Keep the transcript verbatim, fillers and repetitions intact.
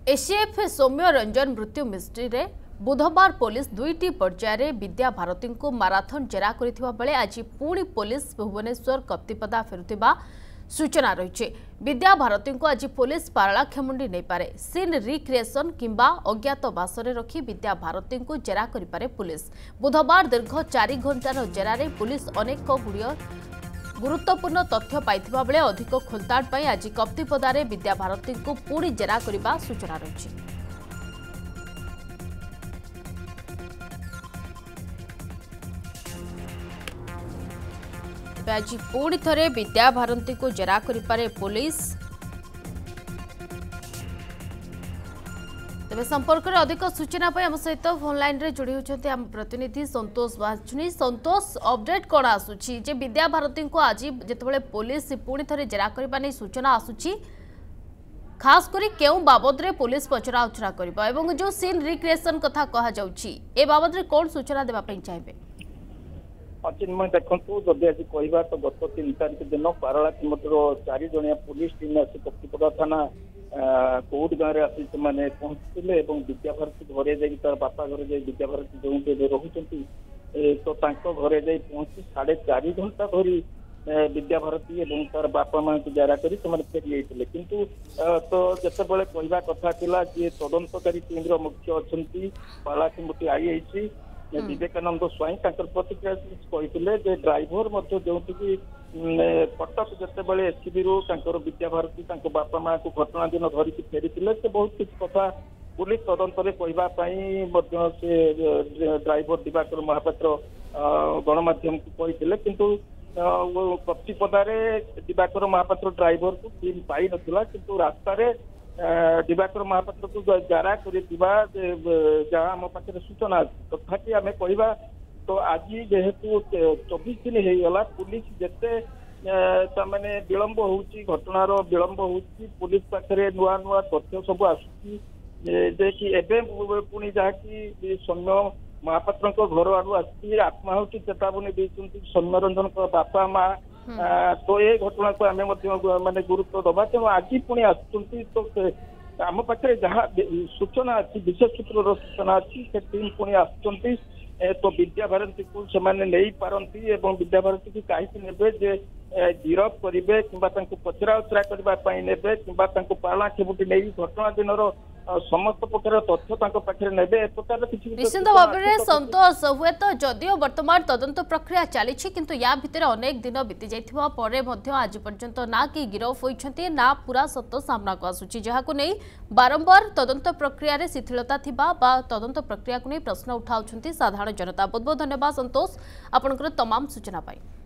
ACF सौम्य रंजन मृत्यु mystery रे बुधवार पुलिस दुईटी पर्यायर विद्या भारती को माराथन जेरा करथिबा बेले आज पुणी पुलिस भुवनेश्वर कप्तिपदा फेरुथिबा सूचना रही। विद्या भारती को आज पुलिस पारलाखेमुंडी नहीं पारे सीन रिक्रिएशन किंबा अज्ञातवास रखी विद्या भारती को जेरा करिपारे पुलिस। बुधवार दीर्घ चार घंटार जेरारे पुलिस अनेक गुड़िया गुरुत्वपूर्ण तथ्य पाइथिबा बेले अधिक खोलताड़ पाई आज कप्तिपदारे विद्या भारती को पुणी जेरा करिबा सूचना रही। आज पुणी थरे विद्या भारती को जेरा करिपारे पुलिस। तेज संपर्क में अधिक सूचना आम सहित फोन लाइन रे जोड़ी होती आम प्रतिनिधि संतोष बाजुनी। संतोष अपडेट कौन आसूची जे विद्या भारती को आज जितेबाला पुलिस पुणी थरे जेरा करबा नै सूचना आसूची खास करी केउ बाबद रे पुलिस पचरा उचरा करिबा एवं जो सीन रिक्रिएशन कथा कहा जाउची ए बाबद रे कोन सूचना देबा पई चाहबे? चिन्मय देखु जदि आज कहवा तो गत तीन तारीख दिन पारला चार जणिया पुलिस टीम आसी कप्तिपदा थाना कौट गाँव आसी से पहुंचते विद्या भारती घरे जा बापा घरे जा विद्या भारती जो रोचती तो घरे जा पहुंची साढ़े चार घंटा धरी विद्या भारती और तार बापा माँ को जेरा कर फेरी जाते किंतु तो जितेबाला कहवा कथा जी तदंतकारी टीम मुख्य अच्छा पालाखिमुटी आईआईसी विवेकानंद स्वाई प्रतिक्रिया कहते ड्राइवर जो कटक जितेबाला एससीबी रु विद्या भारती बापा माँ को घटना दिन धरिकी फेरी से बहुत किसी कथा पुलिस तदंत कहवाई से ड्राइवर दिवाकर महापात्र गणमाध्यम को कहते किंतु कप्तिपदारे दिवाकर महापात्र ड्राइवर को टीम पाई नथिला किंतु रास्ता दिवाकर महापात्र को जेरा कर आम पाखे सूचना तथापि आम कहवा तो आज जेहेतु चौबीस दिन होगला पुलिस जिते माने विलंब हो घटनार विलंब हो पुलिस पाखे नुआ नुआ तथ्य सब आसुची कि एबे पुणी जहाँकि सौम्य महापात्र घर आड़ू आसी आत्माहुति चेतावनी देते सौम्य रंजन बापा माँ तो ये घटना को आम माने गुरुत्व दबा तेणु आज पुणी आसुंच तो आम पाखे जहाँ सूचना अच्छी विशेष सूत्र सूचना अच्छी से टीम पुणी आसुंच तो विद्या भारती को से नहीं पारती विद्या भारती की कहीं ने गिरफ करेंगे कि पचरा उचरा करने ने कि पाला खेमुटी नहीं घटना दिन समस्त प्रकार तथ्य पाखे ने प्रकार निश्चित भाव में संतोष हुए तो जदियो वर्तमान तदंत प्रक्रिया चली किंतु या भितर अनेक दिन बीती जाइथिबा परे मध्य आज पर्यंत ना कि गिरफ होइछंती ना पूरा सत्य सामना को आसुची जहाको नै बारंबार तदंत प्रक्रिया रे शिथिलता थिबा बा तदंत प्रक्रिया को नै प्रश्न उठाउछंती साधारण जनता। बहुत बहुत धन्यवाद संतोष आपनकर तमाम सूचना पाई।